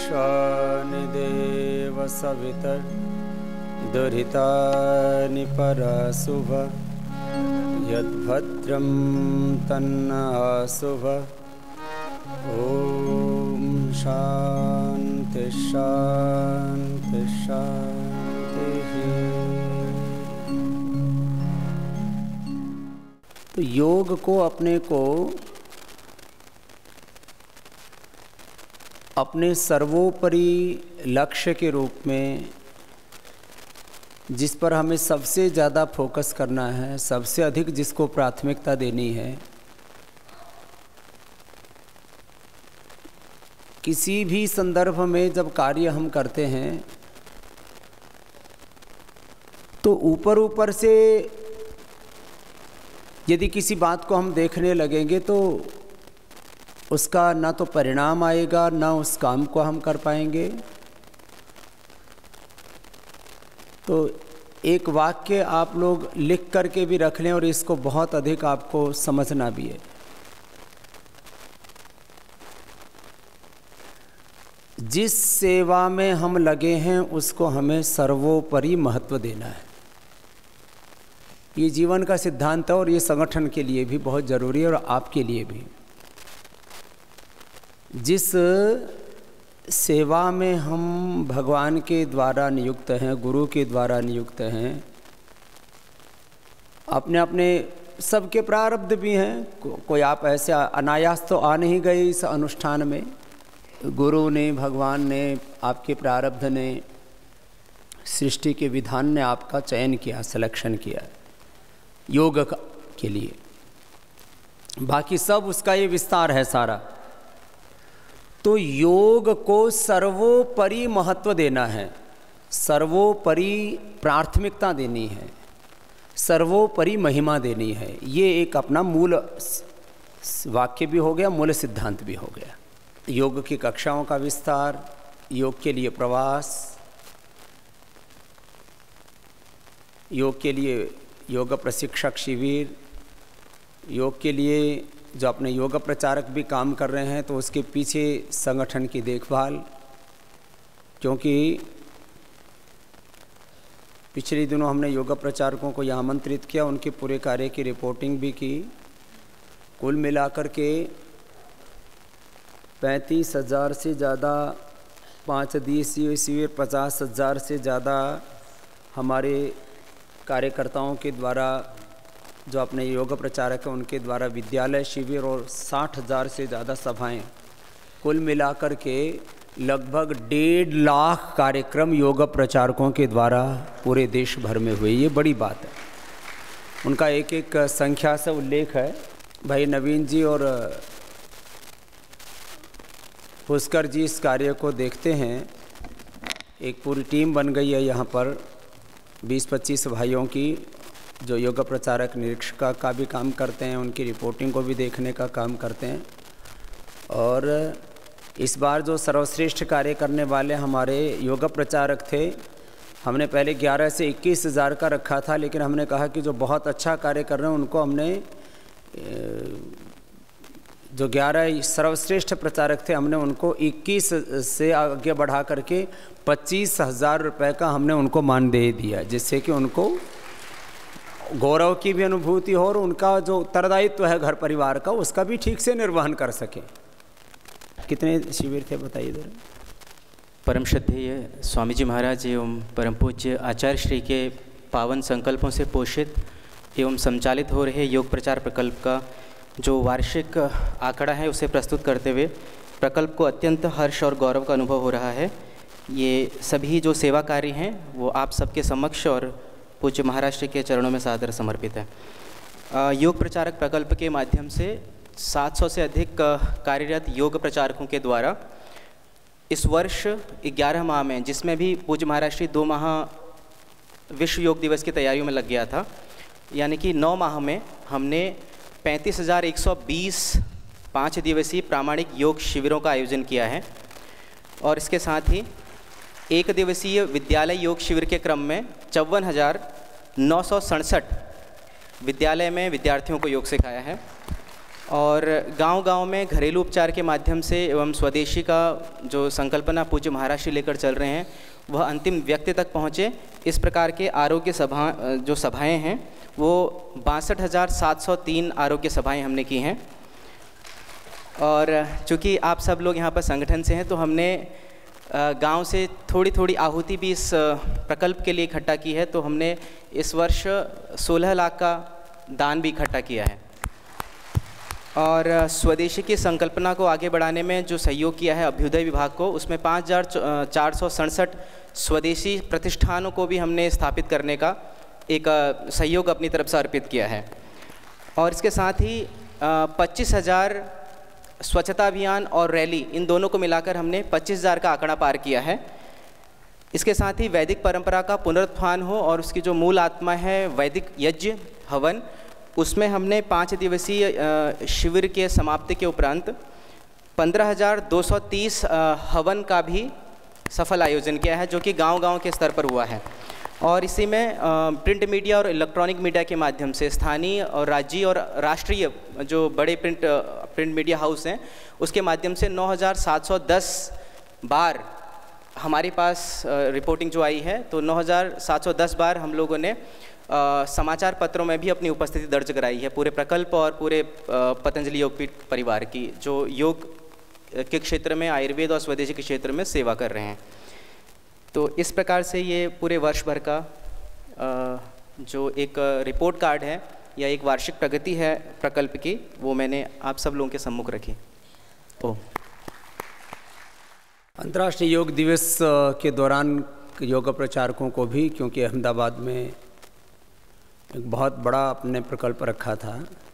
ईशानि देव सवितर् दुरितानि पराशुभ यद्भद्रं तन्नाशुभ। ओम शांति शांति शांति। तो योग को अपने सर्वोपरि लक्ष्य के रूप में, जिस पर हमें सबसे ज़्यादा फोकस करना है, सबसे अधिक जिसको प्राथमिकता देनी है, किसी भी संदर्भ में जब कार्य हम करते हैं तो ऊपर ऊपर से यदि किसी बात को हम देखने लगेंगे तो उसका ना तो परिणाम आएगा, ना उस काम को हम कर पाएंगे। तो एक वाक्य आप लोग लिख करके भी रख लें और इसको बहुत अधिक आपको समझना भी है। जिस सेवा में हम लगे हैं उसको हमें सर्वोपरि महत्व देना है। ये जीवन का सिद्धांत है और ये संगठन के लिए भी बहुत ज़रूरी है और आपके लिए भी। जिस सेवा में हम भगवान के द्वारा नियुक्त हैं, गुरु के द्वारा नियुक्त हैं, अपने अपने सबके प्रारब्ध भी हैं। कोई आप ऐसे अनायास तो आ नहीं गए इस अनुष्ठान में। गुरु ने, भगवान ने, आपके प्रारब्ध ने, सृष्टि के विधान ने आपका चयन किया, सिलेक्शन किया योग के लिए। बाकी सब उसका ये विस्तार है सारा। तो योग को सर्वोपरि महत्व देना है, सर्वोपरि प्राथमिकता देनी है, सर्वोपरि महिमा देनी है। ये एक अपना मूल वाक्य भी हो गया, मूल सिद्धांत भी हो गया। योग की कक्षाओं का विस्तार, योग के लिए प्रवास, योग के लिए योग प्रशिक्षक शिविर, योग के लिए जो अपने योग प्रचारक भी काम कर रहे हैं तो उसके पीछे संगठन की देखभाल। क्योंकि पिछले दिनों हमने योग प्रचारकों को यहाँ आमंत्रित किया, उनके पूरे कार्य की रिपोर्टिंग भी की। कुल मिलाकर के 35,000 से ज़्यादा 5 दिवसीय शिविर, 50,000 से ज़्यादा हमारे कार्यकर्ताओं के द्वारा, जो अपने योग प्रचारक हैं उनके द्वारा विद्यालय शिविर और 60,000 से ज़्यादा सभाएं, कुल मिलाकर के लगभग 1.5 लाख कार्यक्रम योग प्रचारकों के द्वारा पूरे देश भर में हुए। ये बड़ी बात है। उनका एक एक संख्या से उल्लेख है। भाई नवीन जी और पुष्कर जी इस कार्य को देखते हैं। एक पूरी टीम बन गई है यहाँ पर 20-25 भाइयों की, जो योग प्रचारक निरीक्षक का भी काम करते हैं, उनकी रिपोर्टिंग को भी देखने का काम करते हैं। और इस बार जो सर्वश्रेष्ठ कार्य करने वाले हमारे योग प्रचारक थे, हमने पहले 11 से 21,000 का रखा था, लेकिन हमने कहा कि जो बहुत अच्छा कार्य कर रहे हैं उनको हमने जो 11 सर्वश्रेष्ठ प्रचारक थे, हमने उनको 21 से आगे बढ़ा करके 25,000 रुपये का हमने उनको मान दे दिया, जिससे कि उनको गौरव की भी अनुभूति हो और उनका जो उत्तरदायित्व है घर परिवार का, उसका भी ठीक से निर्वहन कर सके। कितने शिविर थे बताइए जरा। परम श्रद्धेय स्वामी जी महाराज एवं परम पूज्य आचार्य श्री के पावन संकल्पों से पोषित एवं संचालित हो रहे योग प्रचार प्रकल्प का जो वार्षिक आंकड़ा है उसे प्रस्तुत करते हुए प्रकल्प को अत्यंत हर्ष और गौरव का अनुभव हो रहा है। ये सभी जो सेवा कार्य हैं वो आप सबके समक्ष और पूज्य महाराष्ट्र के चरणों में सादर समर्पित है। योग प्रचारक प्रकल्प के माध्यम से 700 से अधिक कार्यरत योग प्रचारकों के द्वारा इस वर्ष 11 माह में, जिसमें भी पूज्य महाराष्ट्र 2 माह विश्व योग दिवस की तैयारियों में लग गया था, यानी कि 9 माह में हमने 35,120 5 दिवसीय प्रामाणिक योग शिविरों का आयोजन किया है। और इसके साथ ही 1 दिवसीय विद्यालय योग शिविर के क्रम में 54,967 विद्यालय में विद्यार्थियों को योग सिखाया है। और गांव-गांव में घरेलू उपचार के माध्यम से एवं स्वदेशी का जो संकल्पना पूज्य महाराज श्री लेकर चल रहे हैं वह अंतिम व्यक्ति तक पहुँचे। इस प्रकार के आरोग्य जो सभाएं हैं वो 62,703 आरोग्य सभाएं हमने की हैं। और चूँकि आप सब लोग यहाँ पर संगठन से हैं तो हमने गांव से थोड़ी थोड़ी आहुति भी इस प्रकल्प के लिए इकट्ठा की है। तो हमने इस वर्ष 16 लाख का दान भी इकट्ठा किया है। और स्वदेशी की संकल्पना को आगे बढ़ाने में जो सहयोग किया है अभ्युदय विभाग को, उसमें 5,467 स्वदेशी प्रतिष्ठानों को भी हमने स्थापित करने का एक सहयोग अपनी तरफ से अर्पित किया है। और इसके साथ ही 25,000 स्वच्छता अभियान और रैली, इन दोनों को मिलाकर हमने 25,000 का आंकड़ा पार किया है। इसके साथ ही वैदिक परंपरा का पुनरुत्थान हो और उसकी जो मूल आत्मा है वैदिक यज्ञ हवन, उसमें हमने 5 दिवसीय शिविर के समाप्ति के उपरांत 15,230 हवन का भी सफल आयोजन किया है, जो कि गांव-गांव के स्तर पर हुआ है। और इसी में प्रिंट मीडिया और इलेक्ट्रॉनिक मीडिया के माध्यम से स्थानीय और राज्य और राष्ट्रीय जो बड़े प्रिंट मीडिया हाउस हैं उसके माध्यम से 9,710 बार हमारे पास रिपोर्टिंग जो आई है, तो 9,710 बार हम लोगों ने समाचार पत्रों में भी अपनी उपस्थिति दर्ज कराई है पूरे प्रकल्प और पूरे पतंजलि योगपीठ परिवार की, जो योग के क्षेत्र में, आयुर्वेद और स्वदेशी के क्षेत्र में सेवा कर रहे हैं। तो इस प्रकार से ये पूरे वर्ष भर का जो एक रिपोर्ट कार्ड है या एक वार्षिक प्रगति है प्रकल्प की, वो मैंने आप सब लोगों के सम्मुख रखी। अंतर्राष्ट्रीय योग दिवस के दौरान योग प्रचारकों को भी, क्योंकि अहमदाबाद में एक बहुत बड़ा आपने प्रकल्प रखा था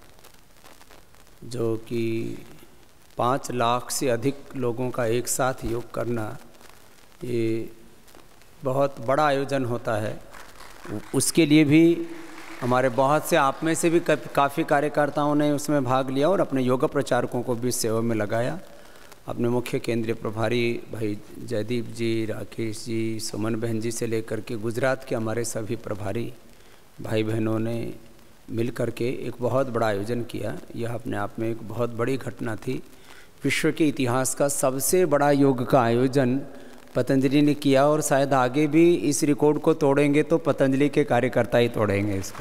जो कि 5 लाख से अधिक लोगों का एक साथ योग करना, ये बहुत बड़ा आयोजन होता है। उसके लिए भी हमारे बहुत से, आप में से भी काफ़ी कार्यकर्ताओं ने उसमें भाग लिया और अपने योग प्रचारकों को भी सेवा में लगाया। अपने मुख्य केंद्रीय प्रभारी भाई जयदीप जी, राकेश जी, सुमन बहन जी से लेकर के गुजरात के हमारे सभी प्रभारी भाई बहनों ने मिल कर के एक बहुत बड़ा आयोजन किया। यह अपने आप में एक बहुत बड़ी घटना थी। विश्व के इतिहास का सबसे बड़ा योग का आयोजन पतंजलि ने किया और शायद आगे भी इस रिकॉर्ड को तोड़ेंगे तो पतंजलि के कार्यकर्ता ही तोड़ेंगे इसको।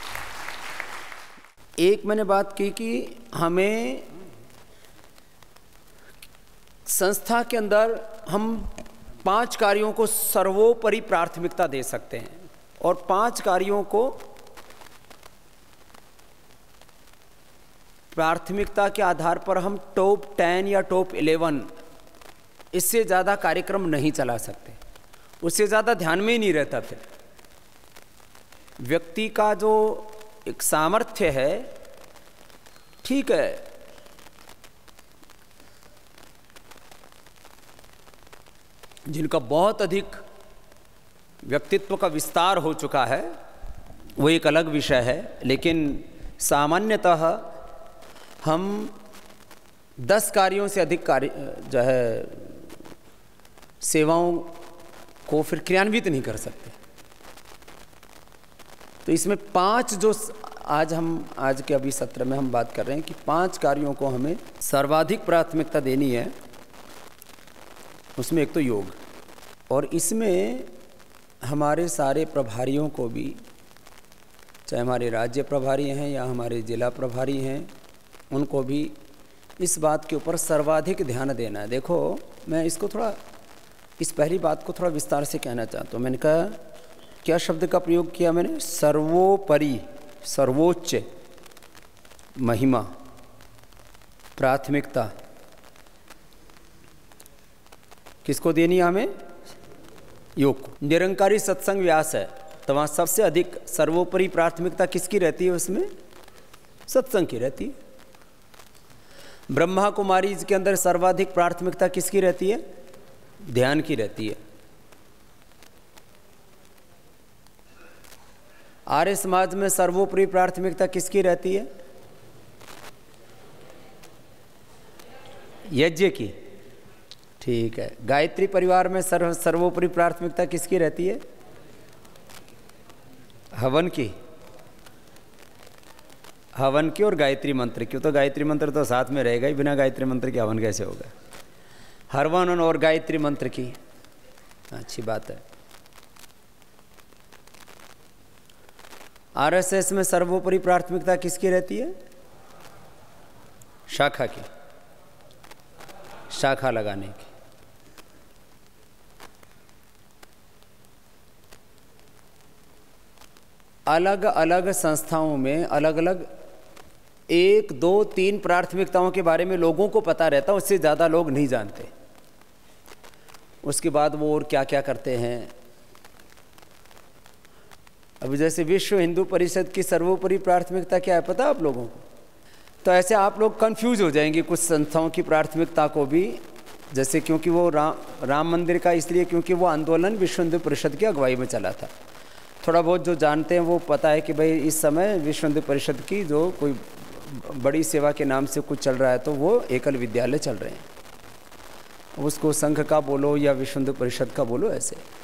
एक मैंने बात की कि हमें संस्था के अंदर हम 5 कार्यों को सर्वोपरि प्राथमिकता दे सकते हैं और 5 कार्यों को प्राथमिकता के आधार पर हम टॉप 10 या टॉप 11, इससे ज़्यादा कार्यक्रम नहीं चला सकते। उससे ज़्यादा ध्यान में ही नहीं रहता। फिर व्यक्ति का जो एक सामर्थ्य है, ठीक है, जिनका बहुत अधिक व्यक्तित्व का विस्तार हो चुका है वो एक अलग विषय है, लेकिन सामान्यतः हम 10 कार्यों से अधिक कार्य जो है सेवाओं को फिर क्रियान्वित नहीं कर सकते। तो इसमें 5 जो आज के अभी सत्र में हम बात कर रहे हैं कि 5 कार्यों को हमें सर्वाधिक प्राथमिकता देनी है। उसमें एक तो योग, और इसमें हमारे सारे प्रभारियों को भी, चाहे हमारे राज्य प्रभारी हैं या हमारे जिला प्रभारी हैं, उनको भी इस बात के ऊपर सर्वाधिक ध्यान देना है। देखो, मैं इसको थोड़ा, इस पहली बात को थोड़ा विस्तार से कहना चाहता हूँ। मैंने कहा, क्या शब्द का प्रयोग किया मैंने? सर्वोपरि, सर्वोच्च, महिमा, प्राथमिकता किसको देनी है हमें? योग को। निरंकारी सत्संग व्यास है तो वहाँ सबसे अधिक सर्वोपरि प्राथमिकता किसकी रहती है? उसमें सत्संग की रहती है। ब्रह्मा कुमारी के अंदर सर्वाधिक प्राथमिकता किसकी रहती है? ध्यान की रहती है। आर्य समाज में सर्वोपरि प्राथमिकता किसकी रहती है? यज्ञ की। ठीक है। गायत्री परिवार में सर्वोपरि प्राथमिकता किसकी रहती है? हवन की। हवन की और गायत्री मंत्र की। तो गायत्री मंत्र तो साथ में रहेगा ही, बिना गायत्री मंत्र के हवन कैसे होगा। हवन और गायत्री मंत्र की, अच्छी बात है। आरएसएस में सर्वोपरि प्राथमिकता किसकी रहती है? शाखा की, शाखा लगाने की। अलग अलग संस्थाओं में अलग अलग 1, 2, 3 प्राथमिकताओं के बारे में लोगों को पता रहता है, उससे ज़्यादा लोग नहीं जानते। उसके बाद वो और क्या क्या करते हैं। अभी जैसे विश्व हिंदू परिषद की सर्वोपरि प्राथमिकता क्या है पता आप लोगों को? तो ऐसे आप लोग कंफ्यूज हो जाएंगे कुछ संस्थाओं की प्राथमिकता को भी, जैसे क्योंकि वो राम मंदिर का इसलिए क्योंकि वो आंदोलन विश्व हिंदू परिषद की अगुवाई में चला था। थोड़ा बहुत जो जानते हैं वो पता है कि भाई इस समय विश्व हिंदू परिषद की जो कोई बड़ी सेवा के नाम से कुछ चल रहा है, तो वो एकल विद्यालय चल रहे हैं। उसको संघ का बोलो या विश्व हिंदू परिषद का बोलो,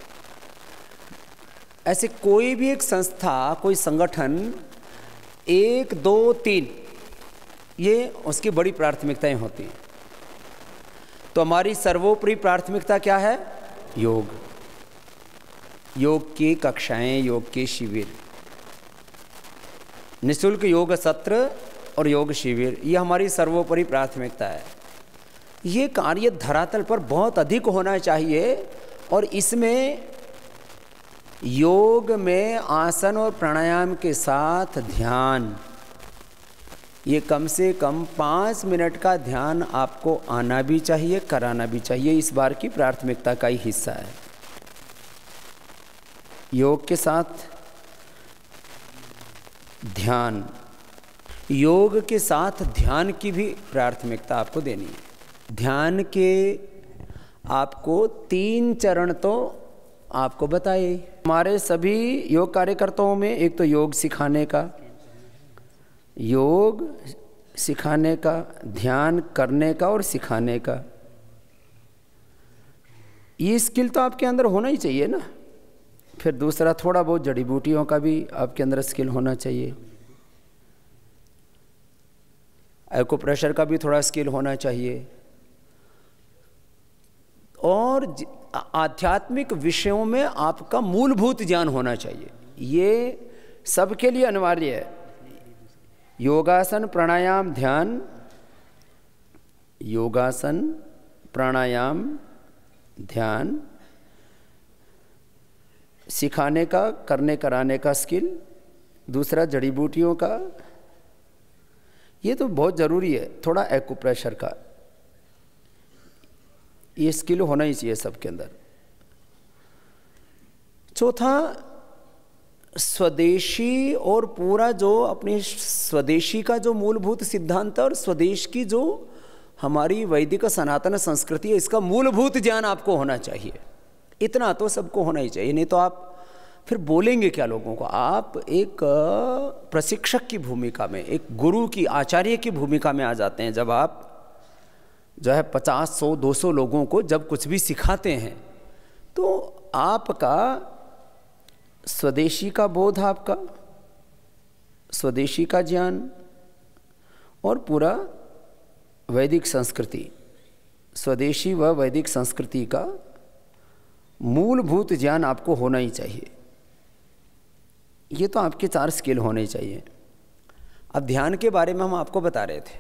ऐसे कोई भी एक संस्था, कोई संगठन 1, 2, 3 ये उसकी बड़ी प्राथमिकताएं होती हैं। तो हमारी सर्वोपरि प्राथमिकता क्या है? योग। योग की कक्षाएं, योग के शिविर, निःशुल्क योग सत्र और योग शिविर, ये हमारी सर्वोपरि प्राथमिकता है। ये कार्य धरातल पर बहुत अधिक होना चाहिए। और इसमें योग में आसन और प्राणायाम के साथ ध्यान, ये कम से कम 5 मिनट का ध्यान आपको आना भी चाहिए, कराना भी चाहिए। इस बार की प्राथमिकता का ही हिस्सा है। योग के साथ ध्यान, योग के साथ ध्यान की भी प्राथमिकता आपको देनी है। ध्यान के आपको 3 चरण तो आपको बताए। हमारे सभी योग कार्यकर्ताओं में एक तो योग सिखाने का, ध्यान करने का और सिखाने का, ये स्किल तो आपके अंदर होना ही चाहिए ना। फिर दूसरा थोड़ा बहुत जड़ी बूटियों का भी आपके अंदर स्किल होना चाहिए। एक्यूप्रेशर का भी थोड़ा स्किल होना चाहिए। और आध्यात्मिक विषयों में आपका मूलभूत ज्ञान होना चाहिए। ये सबके लिए अनिवार्य है। योगासन, प्राणायाम, ध्यान, योगासन, प्राणायाम, ध्यान, सिखाने का, करने कराने का स्किल, दूसरा जड़ी बूटियों का, ये तो बहुत ज़रूरी है। थोड़ा एक्यूप्रेशर का ये स्किल होना ही चाहिए सबके अंदर। चौथा, स्वदेशी और पूरा जो अपनी स्वदेशी का जो मूलभूत सिद्धांत और स्वदेश की जो हमारी वैदिक सनातन संस्कृति है, इसका मूलभूत ज्ञान आपको होना चाहिए। इतना तो सबको होना ही चाहिए, नहीं तो आप फिर बोलेंगे क्या लोगों को। आप एक प्रशिक्षक की भूमिका में, एक गुरु की, आचार्य की भूमिका में आ जाते हैं। जब आप जो है 50, 100, 200 लोगों को जब कुछ भी सिखाते हैं, तो आपका स्वदेशी का बोध, आपका स्वदेशी का ज्ञान और पूरा वैदिक संस्कृति, स्वदेशी व वैदिक संस्कृति का मूलभूत ज्ञान आपको होना ही चाहिए। ये तो आपके 4 स्किल होने चाहिए। अब ध्यान के बारे में हम आपको बता रहे थे,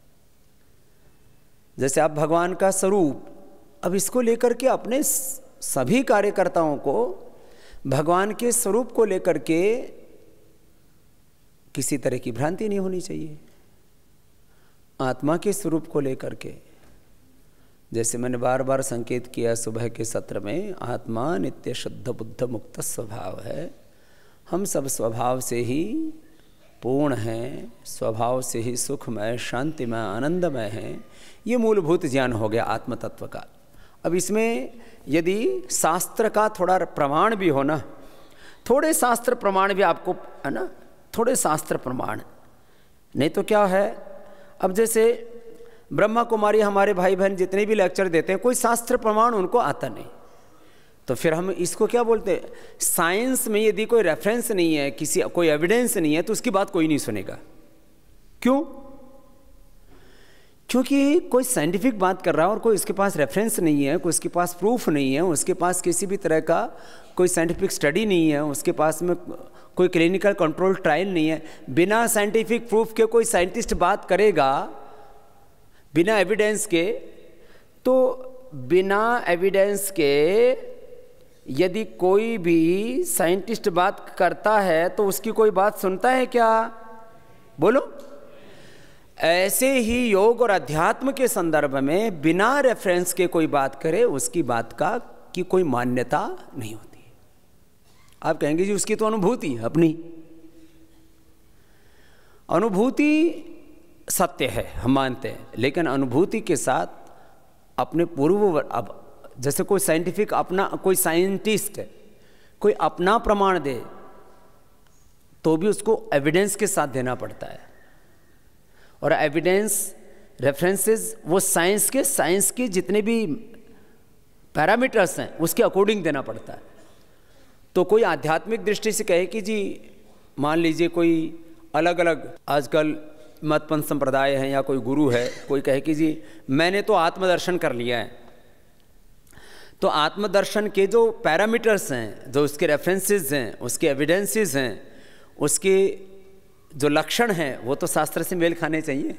जैसे आप भगवान का स्वरूप, अब इसको लेकर के अपने सभी कार्यकर्ताओं को भगवान के स्वरूप को लेकर के किसी तरह की भ्रांति नहीं होनी चाहिए। आत्मा के स्वरूप को लेकर के, जैसे मैंने बार बार संकेत किया सुबह के सत्र में, आत्मा नित्य शुद्ध बुद्ध मुक्त स्वभाव है। हम सब स्वभाव से ही पूर्ण हैं, स्वभाव से ही सुखमय, शांतिमय, आनंदमय हैं। ये मूलभूत ज्ञान हो गया आत्म तत्व का। अब इसमें यदि शास्त्र का थोड़ा प्रमाण भी हो ना, थोड़े शास्त्र प्रमाण भी आपको है ना, थोड़े शास्त्र प्रमाण, नहीं तो क्या है। अब जैसे ब्रह्मा कुमारी हमारे भाई बहन जितने भी लेक्चर देते हैं, कोई शास्त्र प्रमाण उनको आता नहीं, तो फिर हम इसको क्या बोलते हैं। साइंस में यदि कोई रेफरेंस नहीं है, कोई एविडेंस नहीं है, तो उसकी बात कोई नहीं सुनेगा। क्यों? क्योंकि कोई साइंटिफिक बात कर रहा है और कोई उसके पास रेफरेंस नहीं है, कोई उसके पास प्रूफ नहीं है, उसके पास किसी भी तरह का कोई साइंटिफिक स्टडी नहीं है, उसके पास में कोई क्लिनिकल कंट्रोल ट्रायल नहीं है। बिना साइंटिफिक प्रूफ के कोई साइंटिस्ट बात करेगा बिना एविडेंस के, तो बिना एविडेंस के यदि कोई भी साइंटिस्ट बात करता है तो उसकी कोई बात सुनता है क्या? बोलो। ऐसे ही योग और अध्यात्म के संदर्भ में बिना रेफरेंस के कोई बात करे, उसकी बात का की कोई मान्यता नहीं होती। आप कहेंगे जी उसकी तो अनुभूति है, अपनी अनुभूति सत्य है, हम मानते हैं, लेकिन अनुभूति के साथ अपने पूर्व, अब जैसे कोई साइंटिफिक अपना, कोई साइंटिस्ट कोई अपना प्रमाण दे तो भी उसको एविडेंस के साथ देना पड़ता है, और एविडेंस रेफरेंसेस वो साइंस के जितने भी पैरामीटर्स हैं उसके अकॉर्डिंग देना पड़ता है। तो कोई आध्यात्मिक दृष्टि से कहे कि जी मान लीजिए कोई अलग अलग आजकल मतपंथ संप्रदाय है या कोई गुरु है, कोई कहे कि जी मैंने तो आत्मदर्शन कर लिया है, तो आत्मदर्शन के जो पैरामीटर्स हैं, जो उसके रेफरेंसेस हैं, उसके एविडेंसेस हैं, उसके जो लक्षण हैं, वो तो शास्त्र से मेल खाने चाहिए।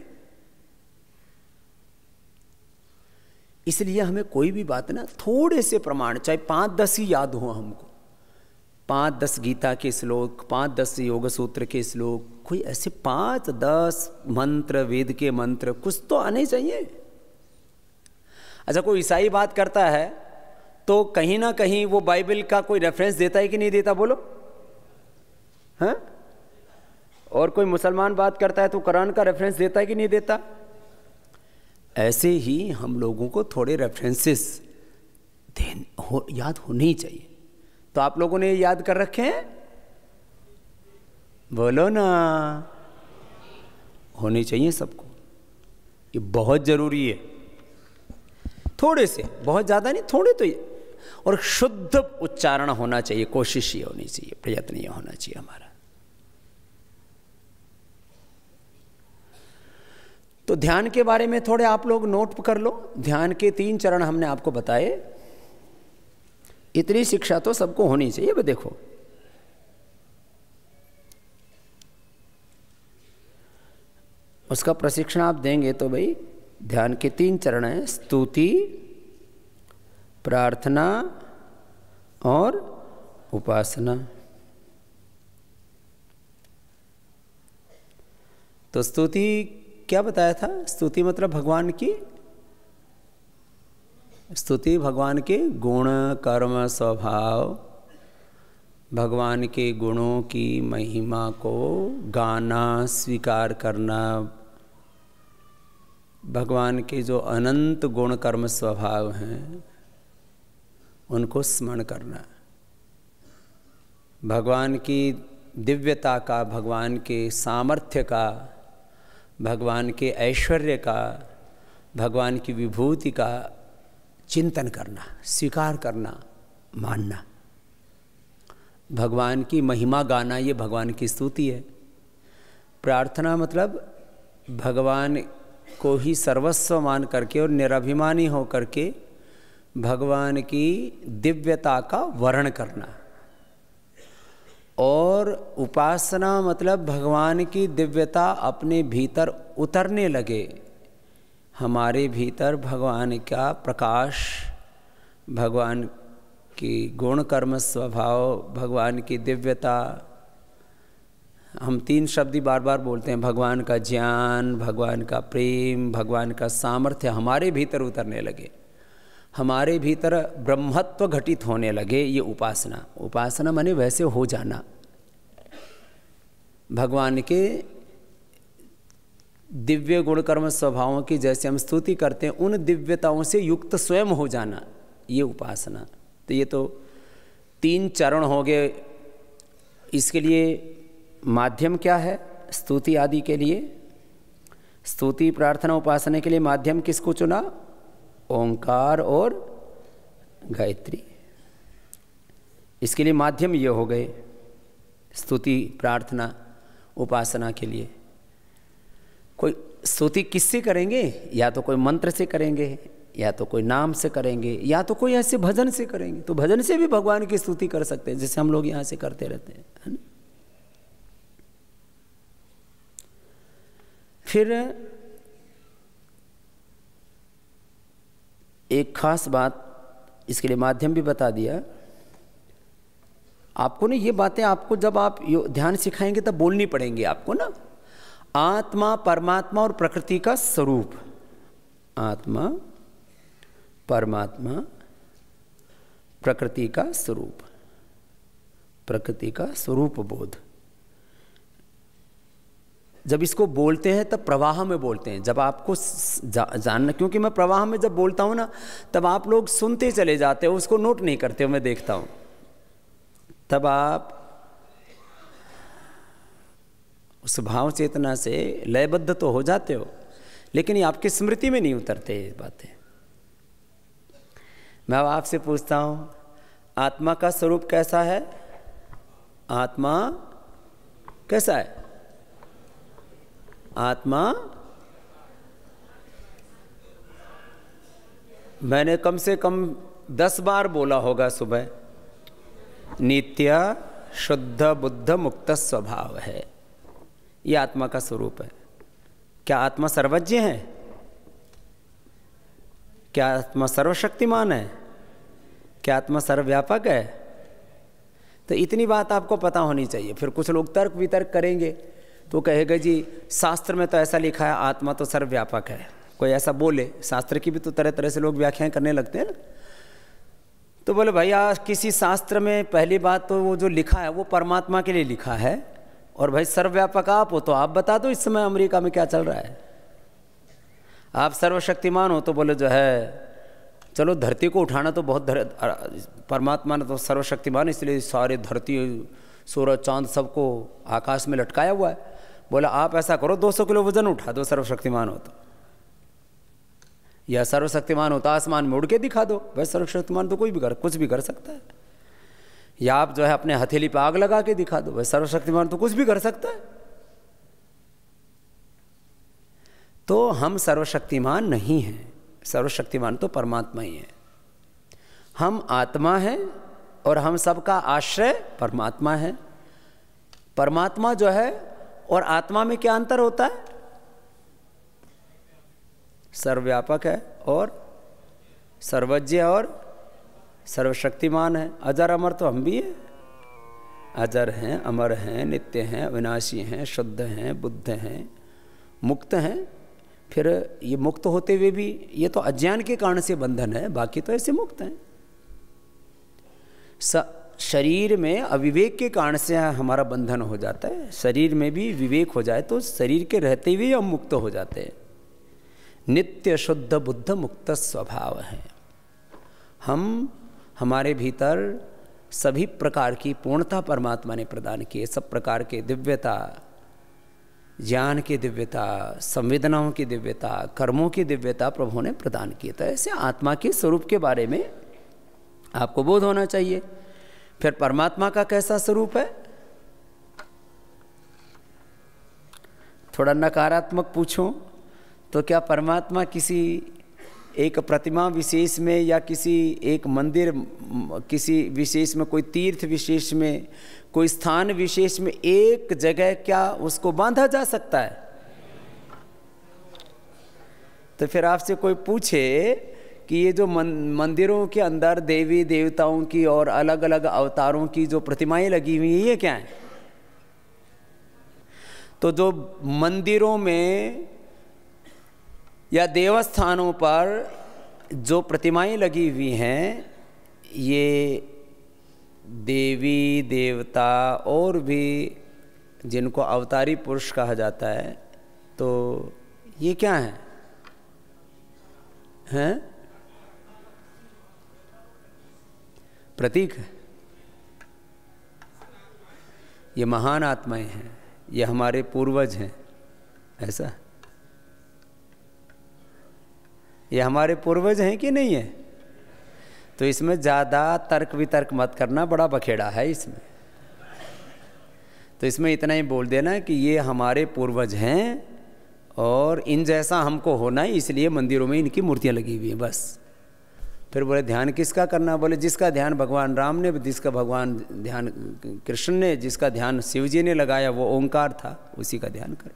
इसलिए हमें कोई भी बात ना थोड़े से प्रमाण, चाहे 5-10 ही याद हो हमको, 5-10 गीता के श्लोक, 5-10 योग सूत्र के श्लोक, कोई ऐसे 5-10 मंत्र, वेद के मंत्र कुछ तो आने चाहिए। अच्छा, कोई ईसाई बात करता है तो कहीं ना कहीं वो बाइबल का कोई रेफरेंस देता है कि नहीं देता? बोलो। हाँ? और कोई मुसलमान बात करता है तो कुरान का रेफरेंस देता है कि नहीं देता? ऐसे ही हम लोगों को थोड़े रेफरेंसेस याद होने चाहिए। तो आप लोगों ने याद कर रखे हैं? बोलो ना। होने चाहिए सबको, ये बहुत जरूरी है। थोड़े से, बहुत ज़्यादा नहीं, थोड़े तो ये, और शुद्ध उच्चारण होना चाहिए, कोशिश ये होनी चाहिए, प्रयत्न ये होना चाहिए हमारा। तो ध्यान के बारे में थोड़े आप लोग नोट कर लो। ध्यान के 3 चरण हमने आपको बताए, इतनी शिक्षा तो सबको होनी चाहिए। अब देखो, उसका प्रशिक्षण आप देंगे तो भाई ध्यान के 3 चरण हैं, स्तुति, प्रार्थना और उपासना। तो स्तुति क्या बताया था? स्तुति मतलब भगवान की स्तुति, भगवान के गुण, कर्म, स्वभाव, भगवान के गुणों की महिमा को गाना, स्वीकार करना, भगवान के जो अनंत गुण, कर्म, स्वभाव हैं उनको स्मरण करना, भगवान की दिव्यता का, भगवान के सामर्थ्य का, भगवान के ऐश्वर्य का, भगवान की विभूति का चिंतन करना, स्वीकार करना, मानना, भगवान की महिमा गाना, ये भगवान की स्तुति है। प्रार्थना मतलब भगवान को ही सर्वस्व मान करके और निराभिमानी हो करके भगवान की दिव्यता का वर्णन करना। और उपासना मतलब भगवान की दिव्यता अपने भीतर उतरने लगे, हमारे भीतर भगवान का प्रकाश, भगवान की गुण, कर्म, स्वभाव, भगवान की दिव्यता, हम 3 शब्द ही बार बार बोलते हैं, भगवान का ज्ञान, भगवान का प्रेम, भगवान का सामर्थ्य हमारे भीतर उतरने लगे, हमारे भीतर ब्रह्मत्व घटित होने लगे। ये उपासना। उपासना माने वैसे हो जाना, भगवान के दिव्य गुण, कर्म, स्वभावों की जैसे हम स्तुति करते हैं उन दिव्यताओं से युक्त स्वयं हो जाना, ये उपासना। तो ये तो 3 चरण हो गए। इसके लिए माध्यम क्या है? स्तुति आदि के लिए, स्तुति, प्रार्थना, उपासना के लिए माध्यम किसको चुना? ओंकार और गायत्री। इसके लिए माध्यम ये हो गए, स्तुति, प्रार्थना, उपासना के लिए। कोई स्तुति किससे करेंगे? या तो कोई मंत्र से करेंगे, या तो कोई नाम से करेंगे, या तो कोई ऐसे भजन से करेंगे। तो भजन से भी भगवान की स्तुति कर सकते हैं, जैसे हम लोग यहाँ से करते रहते हैं, है ना। फिर एक खास बात, इसके लिए माध्यम भी बता दिया आपको ना। ये बातें आपको जब आप ध्यान सिखाएंगे तब बोलनी पड़ेंगी आपको ना। आत्मा, परमात्मा और प्रकृति का स्वरूप। आत्मा, परमात्मा, प्रकृति का स्वरूप, प्रकृति का स्वरूप बोध। जब इसको बोलते हैं तब प्रवाह में बोलते हैं। जब आपको जानना, क्योंकि मैं प्रवाह में जब बोलता हूं ना, तब आप लोग सुनते चले जाते हो, उसको नोट नहीं करते हो, मैं देखता हूं। तब आप उस भाव चेतना से लयबद्ध तो हो जाते हो, लेकिन ये आपकी स्मृति में नहीं उतरते ये बातें। मैं अब आपसे पूछता हूं, आत्मा का स्वरूप कैसा है? आत्मा कैसा है? आत्मा, मैंने कम से कम 10 बार बोला होगा सुबह, नित्य शुद्ध बुद्ध मुक्त स्वभाव है। ये आत्मा का स्वरूप है। क्या आत्मा सर्वज्ञ है? क्या आत्मा सर्वशक्तिमान है? क्या आत्मा सर्वव्यापक है? तो इतनी बात आपको पता होनी चाहिए। फिर कुछ लोग तर्क वितर्क करेंगे तो कहेगा जी शास्त्र में तो ऐसा लिखा है आत्मा तो सर्वव्यापक है। कोई ऐसा बोले, शास्त्र की भी तो तरह तरह से लोग व्याख्याएं करने लगते हैं ना। तो बोले भैया किसी शास्त्र में पहली बात तो वो जो लिखा है वो परमात्मा के लिए लिखा है, और भाई सर्वव्यापक आप हो तो आप बता दो इस समय अमेरिका में क्या चल रहा है। आप सर्वशक्तिमान हो तो बोले जो है चलो धरती को उठाना तो बहुत परमात्मा ने तो सर्वशक्तिमान इसलिए सारे धरती सूरज चांद सबको आकाश में लटकाया हुआ है। बोला आप ऐसा करो 200 किलो वजन उठा दो सर्वशक्तिमान हो तो, या सर्वशक्तिमान होता आसमान में उड़ के दिखा दो। भाई सर्वशक्तिमान तो कोई भी कुछ भी कर सकता है। या आप जो है अपने हथेली पे आग लगा के दिखा दो। भाई सर्वशक्तिमान तो कुछ भी कर सकता है। तो हम सर्वशक्तिमान नहीं हैं, सर्वशक्तिमान तो परमात्मा ही है। हम आत्मा हैं और हम सबका आश्रय परमात्मा है। परमात्मा जो है और आत्मा में क्या अंतर होता है? सर्वव्यापक है और सर्वज्ञ और सर्वशक्तिमान है। अजर अमर तो हम भी हैं। अजर हैं, अमर हैं, नित्य हैं, अविनाशी हैं, शुद्ध हैं, बुद्ध हैं, मुक्त हैं। फिर ये मुक्त होते हुए भी ये तो अज्ञान के कारण से बंधन है, बाकी तो ऐसे मुक्त हैं। शरीर में अविवेक के कारण से हमारा बंधन हो जाता है। शरीर में भी विवेक हो जाए तो शरीर के रहते हुए हम मुक्त हो जाते हैं। नित्य शुद्ध बुद्ध मुक्त स्वभाव है। हम हमारे भीतर सभी प्रकार की पूर्णता परमात्मा ने प्रदान की है। सब प्रकार के दिव्यता, ज्ञान की दिव्यता, संवेदनाओं की दिव्यता, कर्मों की दिव्यता प्रभु ने प्रदान की। तो ऐसे आत्मा के स्वरूप के बारे में आपको बोध होना चाहिए। फिर परमात्मा का कैसा स्वरूप है? थोड़ा नकारात्मक पूछूं तो क्या परमात्मा किसी एक प्रतिमा विशेष में या किसी एक मंदिर किसी विशेष में, कोई तीर्थ विशेष में, कोई स्थान विशेष में एक जगह क्या उसको बांधा जा सकता है? तो फिर आपसे कोई पूछे कि ये जो मंदिरों के अंदर देवी देवताओं की और अलग अलग अवतारों की जो प्रतिमाएं लगी हुई हैं ये क्या है? तो जो मंदिरों में या देवस्थानों पर जो प्रतिमाएं लगी हुई हैं ये देवी देवता और भी जिनको अवतारी पुरुष कहा जाता है, तो ये क्या है? हैं? प्रतीक है। ये महान आत्माएं हैं, ये हमारे पूर्वज हैं। ऐसा ये हमारे पूर्वज हैं कि नहीं है? तो इसमें ज़्यादा तर्क वितर्क मत करना, बड़ा बखेड़ा है इसमें। तो इसमें इतना ही बोल देना कि ये हमारे पूर्वज हैं और इन जैसा हमको होना है, इसलिए मंदिरों में इनकी मूर्तियाँ लगी हुई हैं बस। फिर बोले ध्यान किसका करना? बोले जिसका ध्यान भगवान राम ने, जिसका भगवान ध्यान कृष्ण ने, जिसका ध्यान शिव जी ने लगाया वो ओंकार था, उसी का ध्यान करो।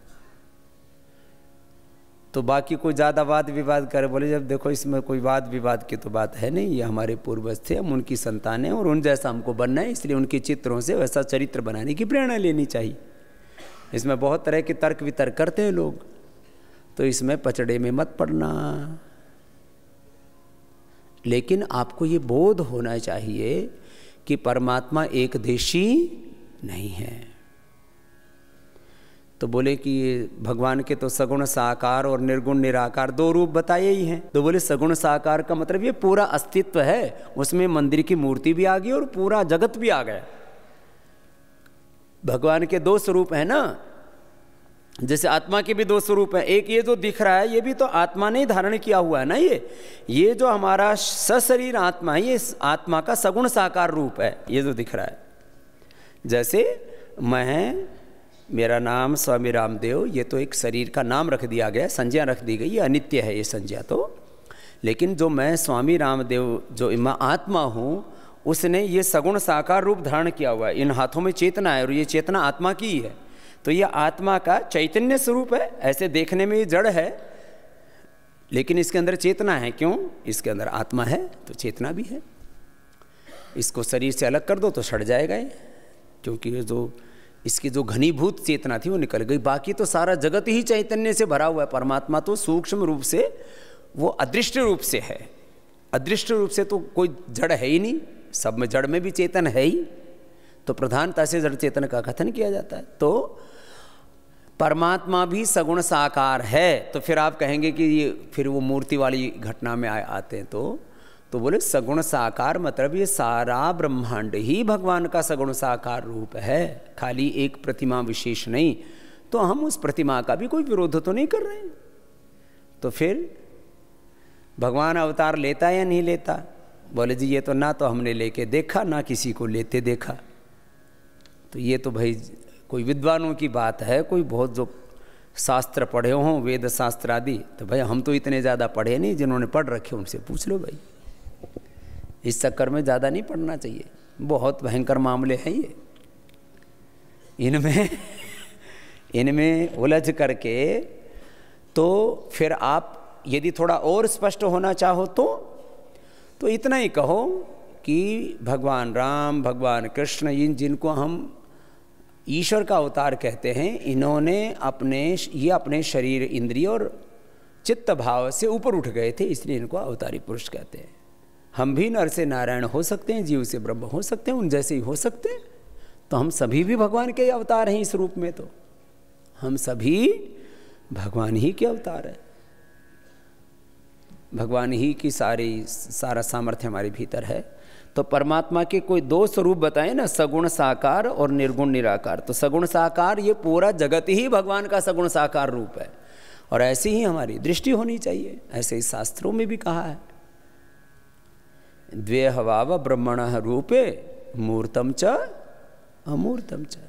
तो बाकी कोई ज़्यादा वाद विवाद करे, बोले जब देखो इसमें कोई वाद विवाद की तो बात है नहीं, ये हमारे पूर्वज थे, हम उनकी संतान हैं और उन जैसा हमको बनना है, इसलिए उनके चित्रों से वैसा चरित्र बनाने की प्रेरणा लेनी चाहिए। इसमें बहुत तरह के तर्क वितर्क करते हैं लोग, तो इसमें पचड़े में मत पड़ना। लेकिन आपको ये बोध होना चाहिए कि परमात्मा एक देशी नहीं है। तो बोले कि भगवान के तो सगुण साकार और निर्गुण निराकार दो रूप बताए ही हैं। तो बोले सगुण साकार का मतलब ये पूरा अस्तित्व है, उसमें मंदिर की मूर्ति भी आ गई और पूरा जगत भी आ गया। भगवान के दो स्वरूप हैं ना, जैसे आत्मा के भी दो स्वरूप हैं। एक ये जो दिख रहा है ये भी तो आत्मा ने धारण किया हुआ है ना, ये जो हमारा सशरीर आत्मा है, ये आत्मा का सगुण साकार रूप है ये जो दिख रहा है। जैसे मैं, मेरा नाम स्वामी रामदेव, ये तो एक शरीर का नाम रख दिया गया, संज्ञा रख दी गई, ये अनित्य है ये संज्ञा तो। लेकिन जो मैं स्वामी रामदेव, जो मैं आत्मा हूँ, उसने ये सगुण साकार रूप धारण किया हुआ है। इन हाथों में चेतना है और ये चेतना आत्मा की ही है, तो ये आत्मा का चैतन्य स्वरूप है। ऐसे देखने में ये जड़ है, लेकिन इसके अंदर चेतना है। क्यों? इसके अंदर आत्मा है तो चेतना भी है। इसको शरीर से अलग कर दो तो सड़ जाएगा ये, क्योंकि ये जो इसकी जो घनीभूत चेतना थी वो निकल गई। बाकी तो सारा जगत ही चैतन्य से भरा हुआ है। परमात्मा तो सूक्ष्म रूप से, वो अदृष्ट रूप से है। अदृष्ट रूप से तो कोई जड़ है ही नहीं, सब में जड़ में भी चेतन है ही, तो प्रधानता से जड़ चेतन का कथन किया जाता है। तो परमात्मा भी सगुण साकार है। तो फिर आप कहेंगे कि ये फिर वो मूर्ति वाली घटना में आते हैं, तो बोले सगुण साकार मतलब ये सारा ब्रह्मांड ही भगवान का सगुण साकार रूप है, खाली एक प्रतिमा विशेष नहीं। तो हम उस प्रतिमा का भी कोई विरोध तो नहीं कर रहे हैं। तो फिर भगवान अवतार लेता या नहीं लेता? बोले जी ये तो ना तो हमने लेके देखा, ना किसी को लेते देखा। तो ये तो भाई कोई विद्वानों की बात है, कोई बहुत जो शास्त्र पढ़े हों, वेद शास्त्र आदि। तो भाई हम तो इतने ज़्यादा पढ़े नहीं, जिन्होंने पढ़ रखे उनसे पूछ लो भाई। इस चक्कर में ज़्यादा नहीं पढ़ना चाहिए, बहुत भयंकर मामले हैं ये। इनमें उलझ करके तो फिर आप यदि थोड़ा और स्पष्ट होना चाहो तो इतना ही कहो कि भगवान राम, भगवान कृष्ण, इन जिनको हम ईश्वर का अवतार कहते हैं, इन्होंने अपने शरीर, इंद्रिय और चित्त भाव से ऊपर उठ गए थे, इसलिए इनको अवतारी पुरुष कहते हैं। हम भी नर से नारायण हो सकते हैं, जीव से ब्रह्म हो सकते हैं, उन जैसे ही हो सकते हैं। तो हम सभी भी भगवान के अवतार हैं इस रूप में। तो हम सभी भगवान ही के अवतार हैं। भगवान ही की सारा सामर्थ्य हमारे भीतर है। तो परमात्मा के कोई दो स्वरूप बताए ना, सगुण साकार और निर्गुण निराकार। तो सगुण साकार ये पूरा जगत ही भगवान का सगुण साकार रूप है, और ऐसी ही हमारी दृष्टि होनी चाहिए। ऐसे ही शास्त्रों में भी कहा है, द्वे हवाव ब्रह्मणः रूपे मूर्तम च अमूर्तम च।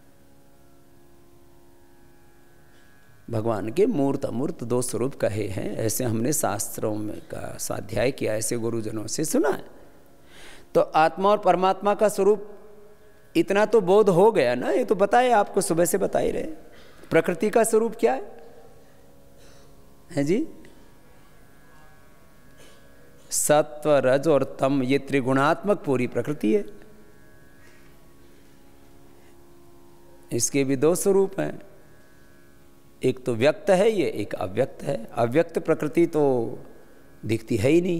भगवान के मूर्त अमूर्त दो स्वरूप कहे हैं, ऐसे हमने शास्त्रों में का स्वाध्याय किया, ऐसे गुरुजनों से सुना है। तो आत्मा और परमात्मा का स्वरूप इतना तो बोध हो गया ना, ये तो बताए आपको, सुबह से बता ही रहे। प्रकृति का स्वरूप क्या है जी? सत्व, रज और तम, ये त्रिगुणात्मक पूरी प्रकृति है। इसके भी दो स्वरूप हैं, एक तो व्यक्त है ये, एक अव्यक्त है। अव्यक्त प्रकृति तो दिखती है ही नहीं।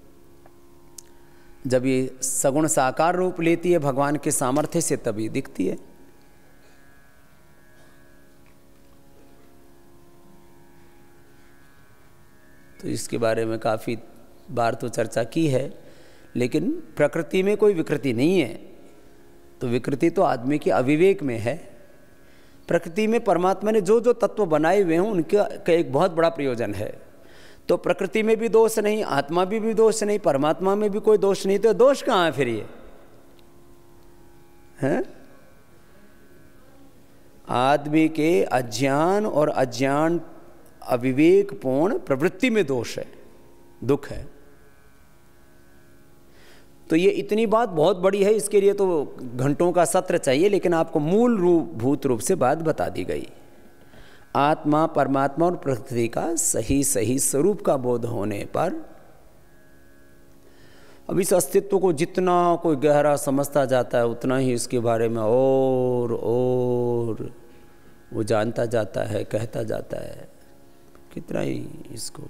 जब ये सगुण साकार रूप लेती है भगवान के सामर्थ्य से, तभी दिखती है। तो इसके बारे में काफ़ी बार तो चर्चा की है, लेकिन प्रकृति में कोई विकृति नहीं है। तो विकृति तो आदमी के अविवेक में है। प्रकृति में परमात्मा ने जो जो तत्व बनाए हुए हैं उनका एक बहुत बड़ा प्रयोजन है। तो प्रकृति में भी दोष नहीं, आत्मा भी दोष नहीं, परमात्मा में भी कोई दोष नहीं। तो दोष कहाँ है फिर ये? हैं? आदमी के अज्ञान और अज्ञान अविवेकपूर्ण प्रवृत्ति में दोष है, दुख है। तो ये इतनी बात बहुत बड़ी है, इसके लिए तो घंटों का सत्र चाहिए, लेकिन आपको मूल भूत रूप से बात बता दी गई। आत्मा, परमात्मा और प्रकृति का सही सही स्वरूप का बोध होने पर अब इस अस्तित्व को जितना कोई गहरा समझता जाता है उतना ही इसके बारे में और वो जानता जाता है, कहता जाता है। कितना ही इसको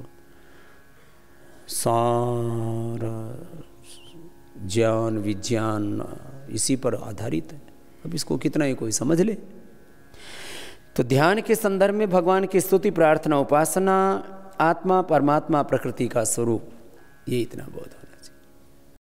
सारा ज्ञान विज्ञान इसी पर आधारित है। अब इसको कितना ही कोई समझ ले। तो ध्यान के संदर्भ में भगवान की स्तुति, प्रार्थना, उपासना, आत्मा, परमात्मा, प्रकृति का स्वरूप, ये इतना बोध होना।